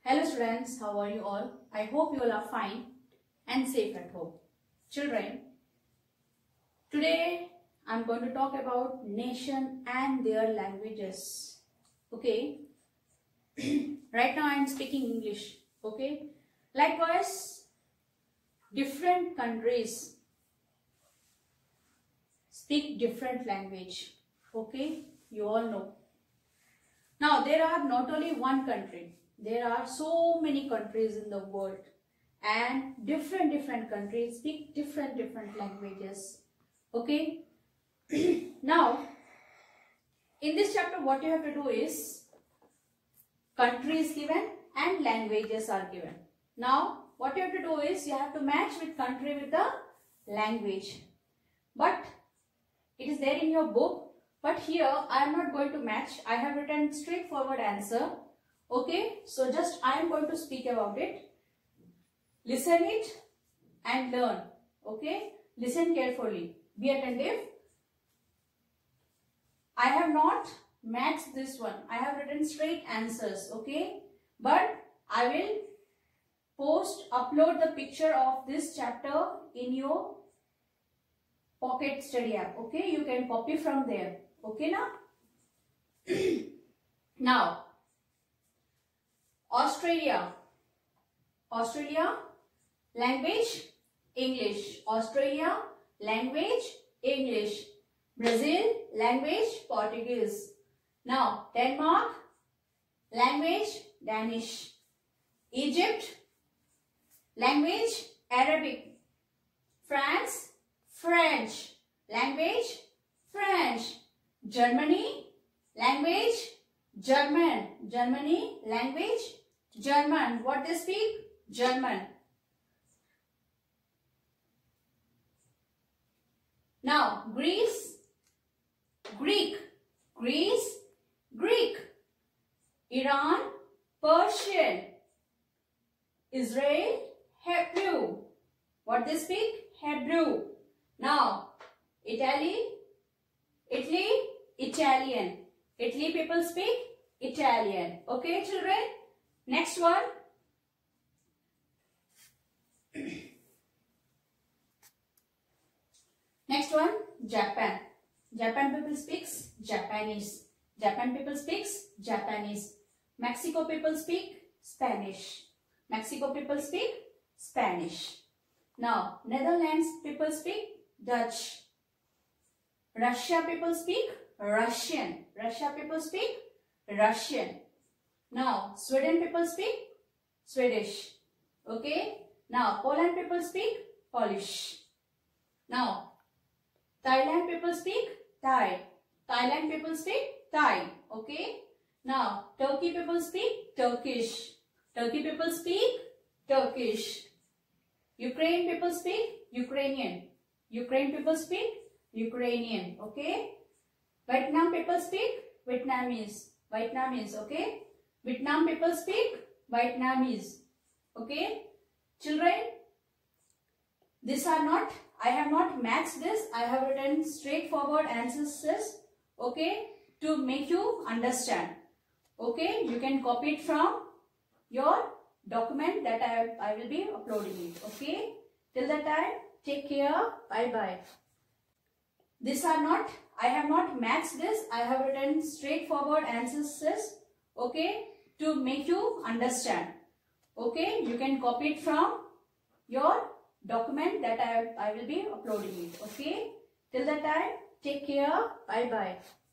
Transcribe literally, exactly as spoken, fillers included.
Hello students, how are you all? I hope you all are fine and safe at home. Children, today I am going to talk about nation and their languages. Okay, right now I am speaking English. Okay, likewise, different countries speak different language. Okay, you all know. Now there are not only one country. There are so many countries in the world and different different countries speak different different languages. Okay. Now in this chapter what you have to do is country is given and languages are given. Now what you have to do is you have to match with country with the language. But it is there in your book, but here I am not going to match. I have written straightforward answer. Okay, so just I am going to speak about it. Listen it and learn. Okay, listen carefully. Be attentive. I have not matched this one. I have written straight answers. Okay, but I will post, upload the picture of this chapter in your pocket study app. Okay, you can copy from there. Okay, now. Now. Australia. Australia, language, English. Australia, language, English. Brazil, language, Portuguese. Now, Denmark, language, Danish. Egypt, language, Arabic. France, French. Language, French. Germany, language, German. Germany, language, German. What they speak? German. Now, Greece, Greek. Greece, Greek. Iran, Persian. Israel, Hebrew. What they speak? Hebrew. Now, Italy, Italy, Italian. Italy people speak Italian. Okay, children? Next one. Next one, Japan. Japan people speaks Japanese. Japan people speaks Japanese. Mexico people speak Spanish. Mexico people speak Spanish. Now, Netherlands people speak Dutch. Russia people speak Russian. Russia people speak Russian. Now, Sweden people speak Swedish. Okay. Now, Poland people speak Polish. Now, Thailand people speak Thai. Thailand people speak Thai. Okay. Now, Turkey people speak Turkish. Turkey people speak Turkish. Ukraine people speak Ukrainian. Ukraine people speak Ukrainian. Okay. Vietnam people speak Vietnamese. Vietnamese. Okay. Vietnam people speak Vietnamese. Okay. Children, these are not, I have not matched this. I have written straightforward answers. Okay. To make you understand. Okay. You can copy it from your document that I, I will be uploading it. Okay. Till that time, take care. Bye bye. These are not, I have not matched this. I have written straightforward answers. Okay. To make you understand. Okay. You can copy it from your document that I, I will be uploading it. Okay. Till that time, take care. Bye bye.